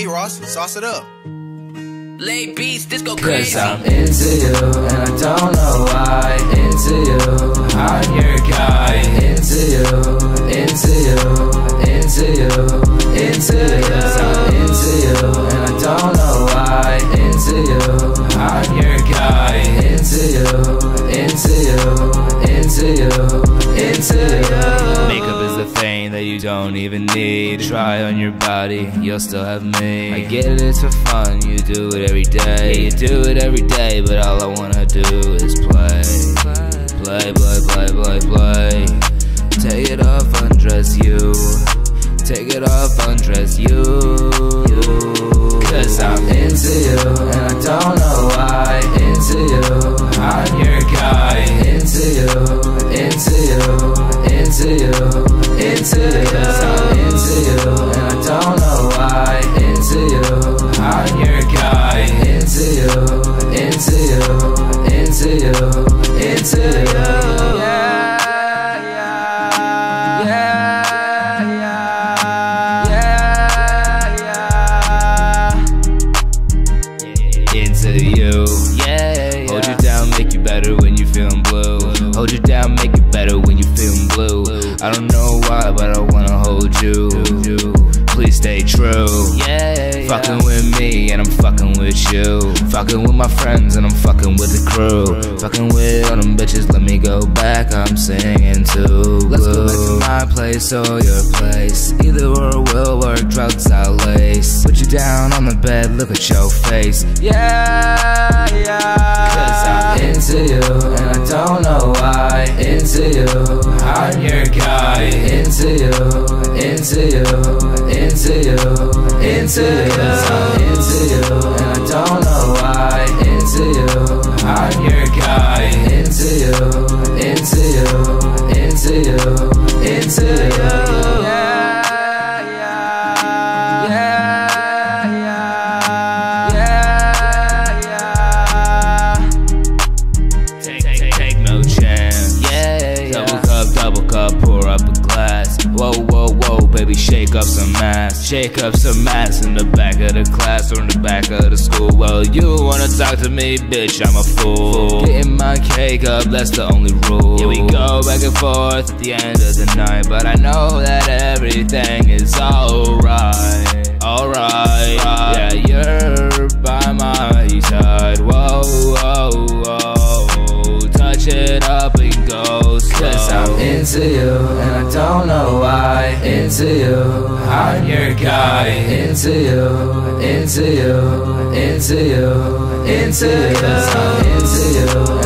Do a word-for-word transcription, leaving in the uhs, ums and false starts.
Hey Ross, sauce it up. Lay beats, this go crazy. Cause I'm into you, and I don't know why. Into you, I'm your guy. Into you, into you, into you, into you. Cause I'm into you, and I don't know why. Into you, I'm your guy. Into you, into you, into you, into you. Makeup is the thing that you don't even need. Try on your body, you'll still have me. I get it, it's for fun, you do it every day. Yeah, you do it every day, but all I wanna do is play. Play, play, play, play, play. Take it off, undress you. Take it off, undress you. Cause I'm into you, and I don't know why. Into you, I'm your guy. Into you, into you, into you, into you. Cause I'm into you, and I don't know why. Into you, I'm your guy. Into you, into you, into you, into you. Yeah, yeah, yeah, yeah, yeah. Into you, yeah. Hold you down, make you better when you feeling blue. Hold you down, make it better when you feeling blue. I don't know why, but I wanna hold you. Please stay true. Yeah, fucking with me and I'm fucking with you. Fucking with my friends and I'm fucking with the crew. Fucking with all them bitches, let me go back, I'm singing too. Let's go back to my place or your place. Either or will work, drugs I'll lace. Put you down on the bed, look at your face. Yeah, yeah. Cause I'm into you, and I don't know why. Into you, I'm your guy. Into you, into you, into you, into you. Cause I'm into you, and I don't know why. Into you, I'm your guy. Into you, into you, into you, into you. Yeah, yeah, yeah, yeah, yeah, yeah. Take, take, take no chance. Yeah, yeah. Double cup, double cup, pour up a glass. Whoa, whoa, whoa, baby, shake up some ass. Shake up some ass in the back of the class or in the back of the school. Well, you wanna talk to me, bitch, I'm a fool. Getting my cake up, that's the only rule. Yeah, we go back and forth at the end of the night, but I know that everything is alright. Alright, yeah, you're by my side. Whoa, whoa, whoa. Touch it up and go slow. Cause I'm into you, and I don't know why. Into you, I'm your guy. Into you, into you, into you, into you. Cause I'm into you,